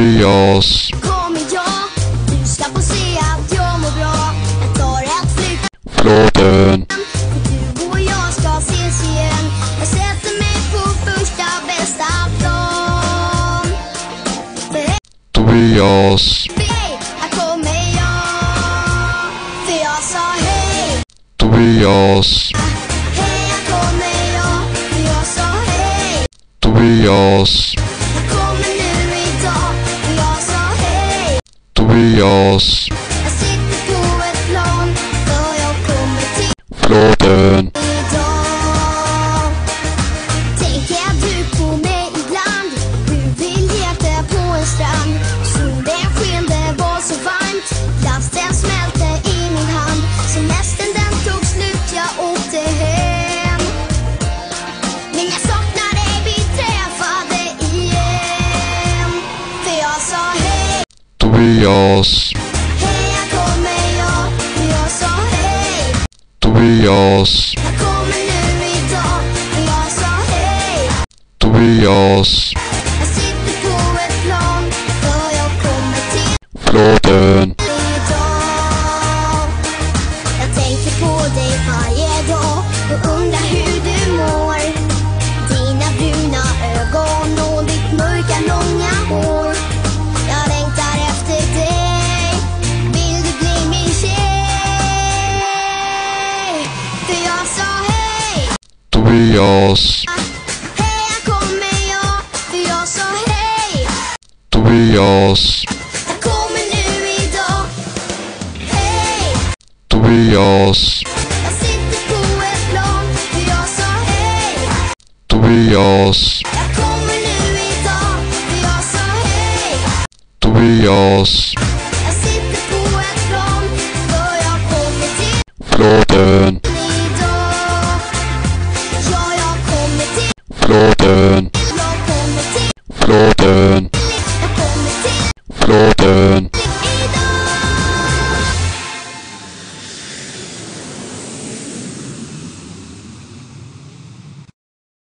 Tobias. Kommer jag, du ska få se att jag mår bra. Jag tar ett flyg. Flåten. Du och jag ska ses igen. Jag sätter mig på första bästa plan. Tobias. Hej, här kommer jag. För jag sa hej. Tobias. Hej, här kommer jag. För jag sa hej. Tobias. Jag kommer nu idag. För jag sa hej. Tobias. Jag sitter på ett plan. För jag kommer till Flåten. idag. Tänker du på mig ibland? Du vill leta på en strand. Solen sken, det var så varmt. Glasten smälte i min hand. Semestern den tog slut, jag åkte hem. Men jag saknar dig, vi träffade igen. För jag sa hej. Tobias. Hej, här kommer jag. För jag sa hej. Tobias. Jag kommer nu idag. För jag sa hej. Tobias. Jag sitter på ett plan. För jag kommer till Flåten. idag. Jag tänker på dig varje dag och undrar hur du mår. Dina bruna ögon och ditt mörka långa hår. Jag längtar efter dig. Vill du bli min tjej? För jag sa hej. Tobias. Hej, här kommer jag. För jag sa hej. Tobias. Jag kommer nu idag. Hej. Tobias. Jag sitter på ett plan. För jag sa hej. Tobias. Jag kommer nu idag. För jag sa hej. Tobias. Jag sitter på ett plan. För jag kommer till Flåten.